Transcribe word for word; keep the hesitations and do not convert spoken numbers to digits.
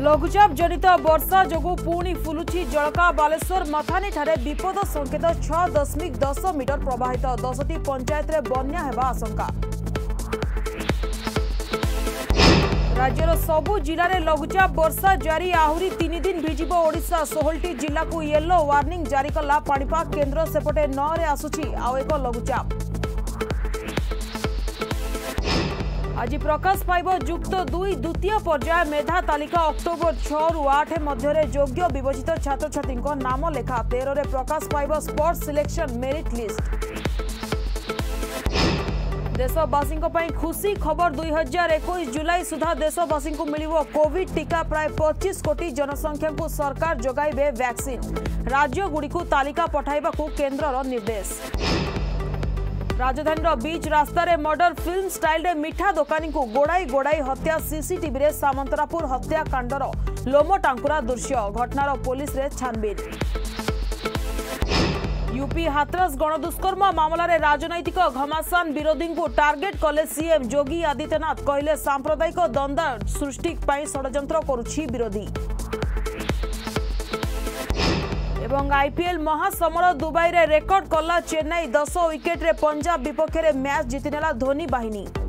लघुचाप जनित वर्षा जोगु पुणी फुलुची जलका बालेश्वर मथानी ठारे विपद संकेत छह दशमिक दस मीटर प्रवाहित दसटी पंचायत रे बन्या हेबा आशंका। राज्यर सबु जिले में लघुचाप वर्षा जारी आहुरी तीन दिन भिजिब ओडिशा सोलह जिला को येलो वार्निंग जारी कला पाणीपाग केन्द्र सेपटे नौ रे आसुची आउ एक लघुचाप। आज प्रकाश पाइब जुक्त दुई द्वितीय पर्याय मेधा तालिका अक्टोबर छह रु आठ मध्य योग्य विभजित छात्र छात्री नाम लेखा तेरह रे प्रकाश पाइब स्पोर्ट्स सिलेक्शन मेरिट लिस्ट। देशवासी खुशी खबर दुई हजार एक जुलाई सुधा देशवासी को मिलिबो कोविड टीका प्राय पच्चीस कोटी जनसंख्या को सरकार जोगाइबे वैक्सीन। राज्य गुड़ी को तालिका पठाइबा को केन्द्रर निर्देश। राजधानी बीच रास्ता रे मर्डर फिल्म स्टाइल रे मिठा दोकानी को गोड़ाई गोड़ाई हत्या सीसीटीवी रे सामंतरापुर हत्याकांडर लोम टांकुरा दृश्य घटनार पुलिस रे छानबीन। यूपी हाथरस गणदुष्कर्म मामला रे राजनैतिक घमासान विरोधी को टार्गेट कले सीएम योगी आदित्यनाथ कहले सांप्रदायिक द्वंद्व सृष्टि पाई षड्यंत्र करुछि विरोधी। एवं आईपीएल महासमर दुबई रे रेकर्ड कला चेन्नई दस विकेट रे पंजाब विपक्ष में मैच जीतिनेला धोनी बाहिनी।